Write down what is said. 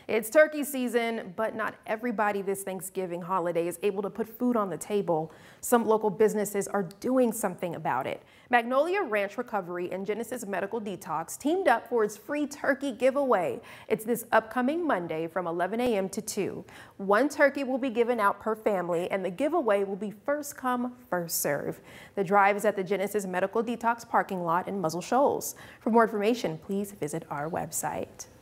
It's turkey season, but not everybody this Thanksgiving holiday is able to put food on the table. Some local businesses are doing something about it. Magnolia Ranch Recovery and Genesis Medical Detox teamed up for its free turkey giveaway. It's this upcoming Monday from 11 a.m. to 2. One turkey will be given out per family, and the giveaway will be first come, first serve. The drive is at the Genesis Medical Detox parking lot in Muscle Shoals. For more information, please visit our website.